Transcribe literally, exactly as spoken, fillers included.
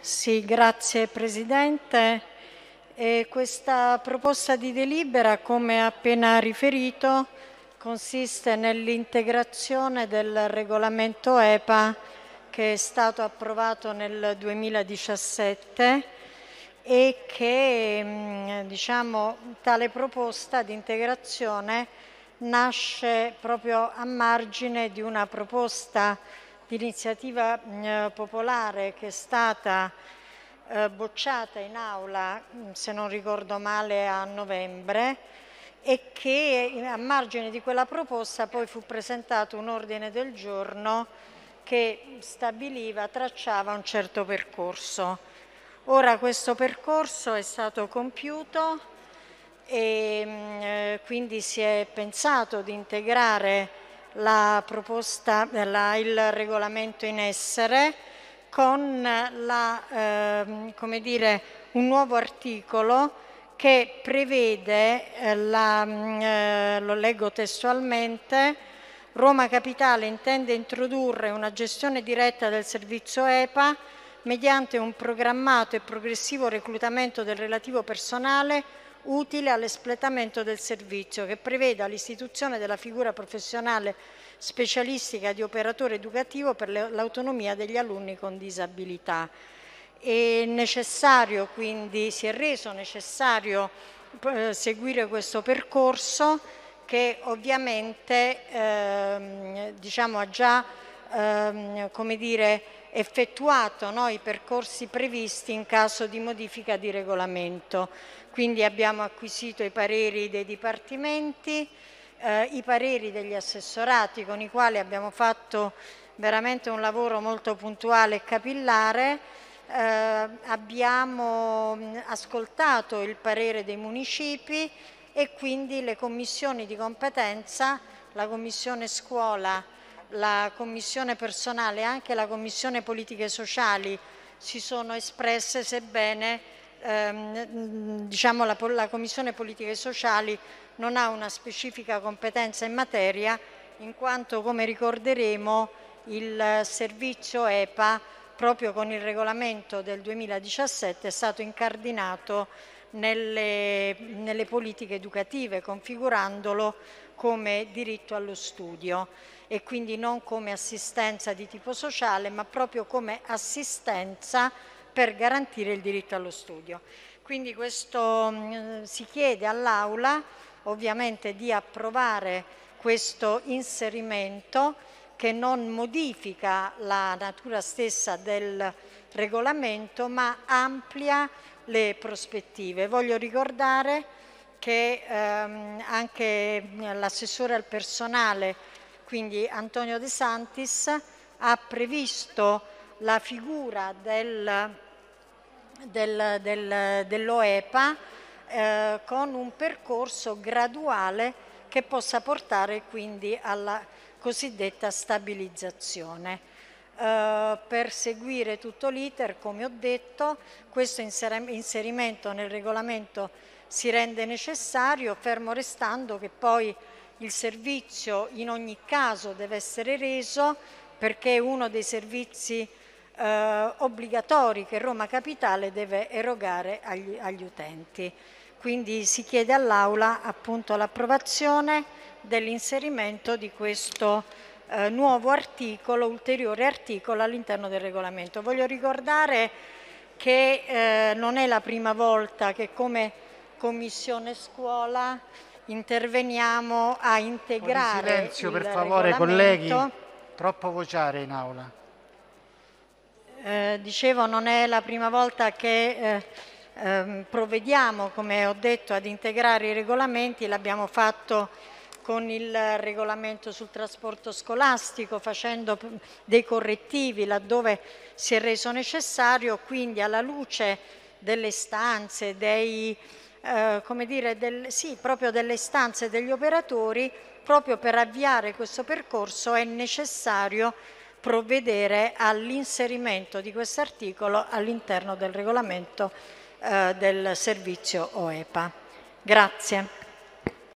Sì, grazie Presidente. E questa proposta di delibera, come appena riferito, consiste nell'integrazione del regolamento E P A che è stato approvato nel duemiladiciassette e che diciamo, tale proposta di integrazione nasce proprio a margine di una proposta di iniziativa eh, popolare che è stata eh, bocciata in aula, se non ricordo male, a novembre, e che a margine di quella proposta poi fu presentato un ordine del giorno che stabiliva, tracciava un certo percorso. Ora questo percorso è stato compiuto e eh, quindi si è pensato di integrare la proposta, la, il regolamento in essere con la, eh, come dire, un nuovo articolo che prevede, eh, la, eh, lo leggo testualmente: Roma Capitale intende introdurre una gestione diretta del servizio E P A mediante un programmato e progressivo reclutamento del relativo personale utile all'espletamento del servizio, che preveda l'istituzione della figura professionale specialistica di operatore educativo per l'autonomia degli alunni con disabilità. È necessario, quindi si è reso necessario eh, seguire questo percorso che ovviamente ehm, diciamo, ha già ehm, come dire, effettuato no, i percorsi previsti in caso di modifica di regolamento. Quindi abbiamo acquisito i pareri dei dipartimenti, eh, i pareri degli assessorati con i quali abbiamo fatto veramente un lavoro molto puntuale e capillare. Eh, abbiamo ascoltato il parere dei municipi e quindi le commissioni di competenza, la commissione scuola, la commissione personale e anche la commissione politiche sociali si sono espresse, sebbene ehm, diciamo la, la commissione politiche sociali non ha una specifica competenza in materia, in quanto, come ricorderemo, il servizio E P A proprio con il regolamento del duemiladiciassette è stato incardinato nelle, nelle politiche educative, configurandolo come diritto allo studio e quindi non come assistenza di tipo sociale, ma proprio come assistenza per garantire il diritto allo studio. Quindi questo, mh, si chiede all'Aula ovviamente di approvare questo inserimento che non modifica la natura stessa del regolamento, ma amplia le prospettive. Voglio ricordare che ehm, anche l'assessore al personale, quindi Antonio De Santis, ha previsto la figura del, del, del, dell'O E P A eh, con un percorso graduale che possa portare quindi alla cosiddetta stabilizzazione. Uh, per seguire tutto l'iter, come ho detto, questo inserimento nel regolamento si rende necessario, fermo restando che poi il servizio in ogni caso deve essere reso, perché è uno dei servizi uh, obbligatori che Roma Capitale deve erogare agli, agli utenti. Quindi si chiede all'Aula appunto l'approvazione dell'inserimento di questo Eh, nuovo articolo, ulteriore articolo all'interno del regolamento. Voglio ricordare che eh, non è la prima volta che come Commissione Scuola interveniamo a integrare Un po' di silenzio, il per favore, regolamento. colleghi, troppo vociare in aula. Eh, dicevo, non è la prima volta che eh, eh, provvediamo, come ho detto, ad integrare i regolamenti, l'abbiamo fatto con il regolamento sul trasporto scolastico, facendo dei correttivi laddove si è reso necessario, quindi alla luce delle istanze, dei, eh, come dire, del, sì, proprio delle istanze degli operatori, proprio per avviare questo percorso è necessario provvedere all'inserimento di questo articolo all'interno del regolamento eh, del servizio O E P A. Grazie.